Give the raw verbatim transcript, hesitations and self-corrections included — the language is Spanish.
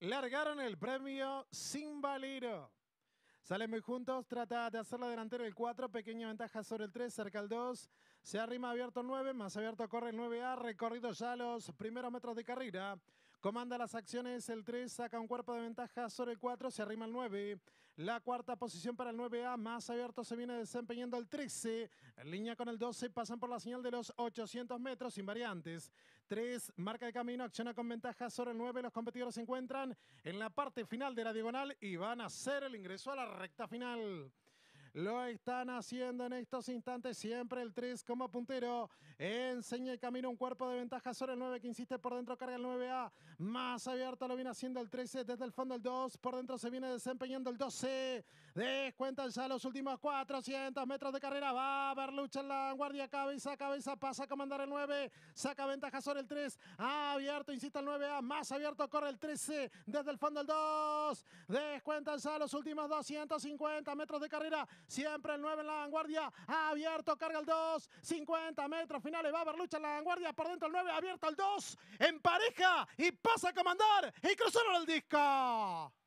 Largaron el premio sin Valero. Salen muy juntos, trata de hacer la delantera el cuatro, pequeña ventaja sobre el tres, cerca el dos, se arrima abierto el nueve, más abierto corre el nueve A, recorrido ya los primeros metros de carrera, comanda las acciones el tres, saca un cuerpo de ventaja sobre el cuatro, se arrima el nueve, la cuarta posición para el nueve A, más abierto se viene desempeñando el trece, en línea con el doce, pasan por la señal de los ochocientos metros sin variantes, tres, marca de camino, acciona con ventaja sobre el nueve, los competidores se encuentran en la parte final de la diagonal y van a hacer el ingreso a la recta final. Lo están haciendo en estos instantes, siempre el tres como puntero. Enseña el camino, un cuerpo de ventaja sobre el nueve que insiste por dentro, carga el nueve A. Más abierto lo viene haciendo el trece, desde el fondo el dos. Por dentro se viene desempeñando el doce. Descuentan ya los últimos cuatrocientos metros de carrera. Va a haber lucha en la vanguardia, cabeza a cabeza, pasa a comandar el nueve. Saca ventaja sobre el tres. Abierto, insiste el nueve A. Más abierto corre el trece, desde el fondo el dos. Descuentan ya los últimos doscientos cincuenta metros de carrera. Siempre el nueve en la vanguardia, abierto, carga el dos, cincuenta metros finales, va a haber lucha en la vanguardia, por dentro el nueve, abierto el dos, en pareja y pasa a comandar y cruzaron el disco.